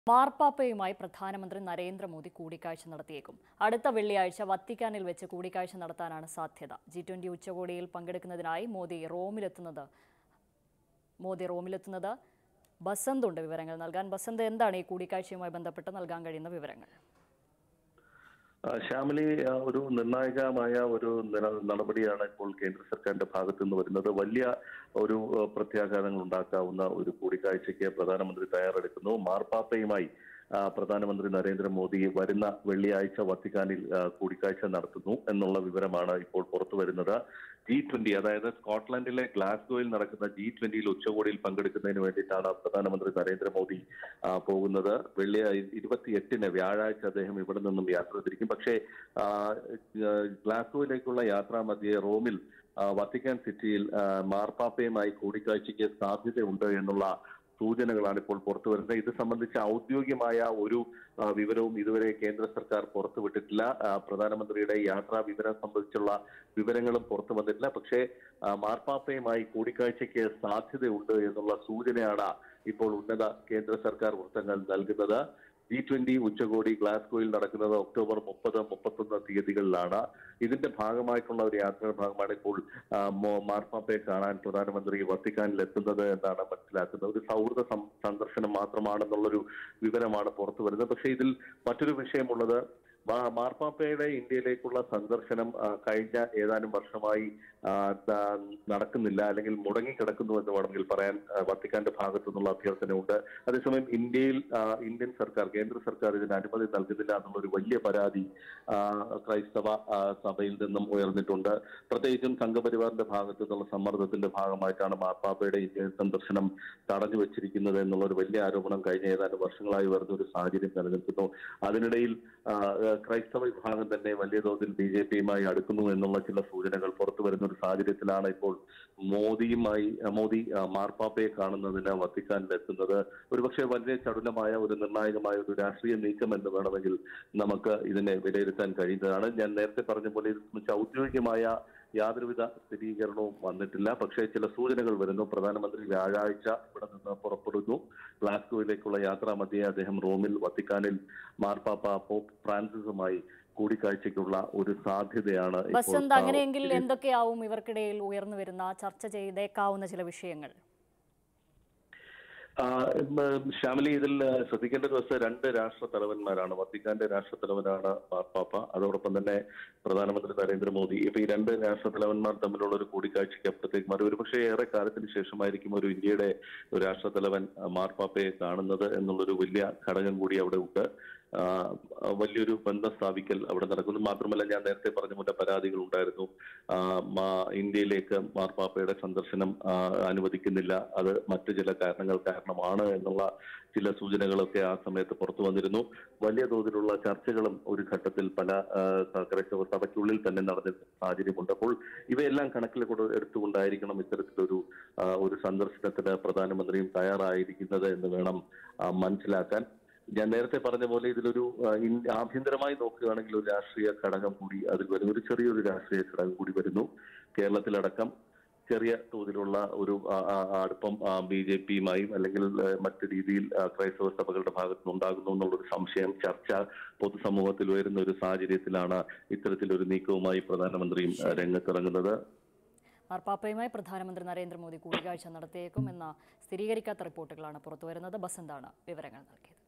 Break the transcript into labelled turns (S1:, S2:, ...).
S1: മാർപ്പാപ്പയുമായി പ്രധാനമന്ത്രി നരേന്ദ്രമോദി കൂടിക്കാഴ്ച നടത്തിയേക്കും. അടുത്ത വെള്ളിയാഴ്ച വത്തിക്കാനിൽ വെച്ച് കൂടിക്കാഴ്ച നടത്താനാണ് സാധ്യത. G20 ഉച്ചകോടിയിൽ പങ്കെടുക്കുന്നതിനായി മോദി റോമിലെത്തുന്നത് ബസന്ത് ഉണ്ട് വിവരങ്ങൾ നൽകാൻ. ബസന്ത്, എന്താണ് ഈ കൂടിക്കാഴ്ചയുമായി ബന്ധപ്പെട്ട് നൽകാൻ കഴിയുന്ന വിവരങ്ങൾ?
S2: ശ്യാമിലി, ഒരു നിർണായകമായ ഒരു നടപടിയാണ് ഇപ്പോൾ കേന്ദ്ര സർക്കാരിന്റെ ഭാഗത്തു നിന്ന് വരുന്നത്. വലിയ ഒരു പ്രത്യാഘാതങ്ങൾ ഉണ്ടാക്കാവുന്ന ഒരു കൂടിക്കാഴ്ചയ്ക്ക് പ്രധാനമന്ത്രി തയ്യാറെടുക്കുന്നു. മാർപ്പാപ്പയുമായി പ്രധാനമന്ത്രി നരേന്ദ്രമോദി വരുന്ന വെള്ളിയാഴ്ച വത്തിക്കാനിൽ കൂടിക്കാഴ്ച നടത്തുന്നു എന്നുള്ള വിവരമാണ് ഇപ്പോൾ പുറത്തു വരുന്നത്. G20, അതായത് സ്കോട്ട്ലൻഡിലെ ഗ്ലാസ്ഗോയിൽ നടക്കുന്ന G20 ഉച്ചകോടിയിൽ പങ്കെടുക്കുന്നതിന് വേണ്ടിയിട്ടാണ് പ്രധാനമന്ത്രി നരേന്ദ്രമോദി പോകുന്നത്. 28-ന് വ്യാഴാഴ്ച അദ്ദേഹം ഇവിടെ നിന്നും യാത്ര തിരിക്കും. പക്ഷേ ഗ്ലാസ്ഗോയിലേക്കുള്ള യാത്രാമധ്യേ റോമിൽ വത്തിക്കാൻ സിറ്റിയിൽ മാർപ്പാപ്പയുമായി കൂടിക്കാഴ്ചയ്ക്ക് സാധ്യതയുണ്ട് എന്നുള്ള സൂചനകളാണ് ഇപ്പോൾ പുറത്തു വരുന്നത്. ഇത് സംബന്ധിച്ച ഔദ്യോഗികമായ ഒരു വിവരവും ഇതുവരെ കേന്ദ്ര സർക്കാർ പുറത്തുവിട്ടിട്ടില്ല. പ്രധാനമന്ത്രിയുടെ യാത്രാ വിവരം സംബന്ധിച്ചുള്ള വിവരങ്ങളും പുറത്തു വന്നിട്ടില്ല. പക്ഷേ മാർപ്പാപ്പയുമായി കൂടിക്കാഴ്ചയ്ക്ക് സാധ്യതയുണ്ട് എന്നുള്ള സൂചനയാണ് ഇപ്പോൾ ഉന്നത കേന്ദ്ര സർക്കാർ വൃത്തങ്ങൾ നൽകുന്നത്. G20 ഉച്ചകോടി ഗ്ലാസ്ഗോയിൽ നടക്കുന്നത് ഒക്ടോബർ 30-31 തീയതികളിലാണ്. ഇതിന്റെ ഭാഗമായിട്ടുള്ള ഒരു യാത്രയുടെ ഭാഗമാണ് ഇപ്പോൾ മാർപ്പാപ്പയെ കാണാൻ പ്രധാനമന്ത്രി വത്തിക്കാനിൽ എത്തുന്നത് എന്നാണ് മനസ്സിലാക്കുന്നത്. ഒരു സൗഹൃദ സന്ദർശനം മാത്രമാണെന്നുള്ളൊരു വിവരമാണ് പുറത്തു വരുന്നത്. പക്ഷേ ഇതിൽ മറ്റൊരു വിഷയമുള്ളത്, മാർപ്പാപ്പയുടെ ഇന്ത്യയിലേക്കുള്ള സന്ദർശനം കഴിഞ്ഞ ഏതാനും വർഷമായി നടക്കുന്നില്ല, അല്ലെങ്കിൽ മുടങ്ങിക്കിടക്കുന്നു എന്ന് വേണമെങ്കിൽ പറയാൻ വത്തിക്കാന്റെ ഭാഗത്തു നിന്നുള്ള അഭ്യർത്ഥനയുണ്ട്. അതേസമയം ഇന്ത്യൻ സർക്കാർ, കേന്ദ്ര സർക്കാർ ഇതിന് അനുമതി നൽകുന്നില്ല എന്നുള്ളൊരു വലിയ പരാതി ക്രൈസ്തവ സഭയിൽ നിന്നും ഉയർന്നിട്ടുണ്ട്. പ്രത്യേകിച്ചും സംഘപരിവാറിന്റെ ഭാഗത്തു നിന്നുള്ള സമ്മർദ്ദത്തിന്റെ ഭാഗമായിട്ടാണ് മാർപ്പാപ്പയുടെ ഇന്ത്യൻ സന്ദർശനം തടഞ്ഞു വെച്ചിരിക്കുന്നത് എന്നുള്ളൊരു വലിയ ആരോപണം കഴിഞ്ഞ ഏതാനും വർഷങ്ങളായി വരുന്ന ഒരു സാഹചര്യം നിലനിൽക്കുന്നു. അതിനിടയിൽ ക്രൈസ്തവ വിഭാഗം തന്നെ വലിയ തോതിൽ BJPയുമായി അടുക്കുന്നു എന്നുള്ള ചില സൂചനകൾ പുറത്തു വരുന്ന ഒരു സാഹചര്യത്തിലാണ് ഇപ്പോൾ മോദി മാർപ്പാപ്പയെ കാണുന്നതിന് വത്തിക്കാനിൽ എത്തുന്നത്. ഒരുപക്ഷെ വലിയ ചടുലമായ ഒരു നിർണായകമായ ഒരു രാഷ്ട്രീയ നീക്കം എന്ന് വേണമെങ്കിൽ നമുക്ക് ഇതിനെ വിലയിരുത്താൻ കഴിയുന്നതാണ്. ഞാൻ നേരത്തെ പറഞ്ഞ പോലെ ഇത് സംബന്ധിച്ച് ഔദ്യോഗികമായ യാതൊരുവിധ സ്ഥിരീകരണവും വന്നിട്ടില്ല. പക്ഷേ ചില സൂചനകൾ വരുന്നു. പ്രധാനമന്ത്രി വ്യാഴാഴ്ച ഇവിടെ നിന്ന് പുറപ്പെടുന്നു. ഗ്ലാസ്ഗോയിലേക്കുള്ള യാത്രാമധ്യേ അദ്ദേഹം റോമിൽ വത്തിക്കാനിൽ മാർപ്പാപ്പ പോപ്പ് ഫ്രാൻസിസുമായി കൂടിക്കാഴ്ചയ്ക്കുള്ള ഒരു സാധ്യതയാണ്.
S1: ബസന്ത്, അങ്ങനെയെങ്കിൽ എന്തൊക്കെയാവും ഇവർക്കിടയിൽ ഉയർന്നു വരുന്ന ചർച്ച ചെയ്തേക്കാവുന്ന ചില വിഷയങ്ങൾ?
S2: ശ്യാമിലി, ഇതിൽ ശ്രദ്ധിക്കേണ്ട ദിവസം രണ്ട് രാഷ്ട്ര തലവന്മാരാണ്. വത്തിക്കാന്റെ രാഷ്ട്ര തലവനാണ് മാർപ്പാപ്പ, അതോടൊപ്പം തന്നെ പ്രധാനമന്ത്രി നരേന്ദ്രമോദി. ഇപ്പൊ ഈ രണ്ട് രാഷ്ട്ര തലവന്മാർ തമ്മിലുള്ള ഒരു കൂടിക്കാഴ്ചയ്ക്ക് അപ്പുറത്തേക്ക് മാറി ഒരുപക്ഷെ ഏറെ കാലത്തിന് ശേഷമായിരിക്കും ഒരു ഇന്ത്യയുടെ ഒരു രാഷ്ട്ര തലവൻ മാർപ്പാപ്പയെ കാണുന്നത് എന്നുള്ളൊരു വലിയ ഘടകം കൂടി അവിടെ ഉണ്ട്. വലിയൊരു ബന്ധം സ്ഥാപിക്കൽ അവിടെ നടക്കുന്നു. മാത്രമല്ല, ഞാൻ നേരത്തെ പറഞ്ഞ പോലെ പരാതികൾ ഉണ്ടായിരുന്നു. ഇന്ത്യയിലേക്ക് മാർപ്പാപ്പയുടെ സന്ദർശനം അനുവദിക്കുന്നില്ല, അത് മറ്റു ചില കാരണങ്ങൾ കാരണമാണ് എന്നുള്ള ചില സൂചനകളൊക്കെ ആ സമയത്ത് പുറത്തു വന്നിരുന്നു. വലിയ തോതിലുള്ള ചർച്ചകളും ഒരു ഘട്ടത്തിൽ പല ക്രൈസ്തവ സഭയ്ക്കുള്ളിൽ തന്നെ നടന്ന സാഹചര്യമുണ്ട്. അപ്പോൾ ഇവയെല്ലാം കണക്കിൽ എടുത്തുകൊണ്ടായിരിക്കണം ഇത്തരത്തിലൊരു സന്ദർശനത്തിന് പ്രധാനമന്ത്രിയും തയ്യാറായിരിക്കുന്നത് എന്ന് വേണം മനസ്സിലാക്കാൻ. ഞാൻ നേരത്തെ പറഞ്ഞ പോലെ ഇതിലൊരു ആഭ്യന്തരമായി നോക്കുകയാണെങ്കിൽ ഒരു രാഷ്ട്രീയ ഘടകം കൂടി അതിൽ വരുന്നു, ഒരു ചെറിയൊരു രാഷ്ട്രീയ ഘടകം കൂടി വരുന്നു. കേരളത്തിലടക്കം ചെറിയ തോതിലുള്ള ഒരു അടുപ്പം BJPയുമായും അല്ലെങ്കിൽ മറ്റു രീതിയിൽ ക്രൈസ്തവ സഭകളുടെ ഭാഗത്തു നിന്നുണ്ടാകുന്നു എന്നുള്ളൊരു സംശയം, ചർച്ച പൊതുസമൂഹത്തിൽ ഉയരുന്ന ഒരു സാഹചര്യത്തിലാണ് ഇത്തരത്തിലൊരു നീക്കവുമായി പ്രധാനമന്ത്രിയും രംഗത്തിറങ്ങുന്നത്.
S1: മാർപ്പാപ്പയുമായി പ്രധാനമന്ത്രി നരേന്ദ്രമോദി കൂടിക്കാഴ്ച നടത്തിയേക്കും എന്ന സ്ഥിരീകരിക്കാത്ത റിപ്പോർട്ടുകളാണ് പുറത്തുവരുന്നത്. ബസന്താണ് വിവരങ്ങൾ നൽകിയത്.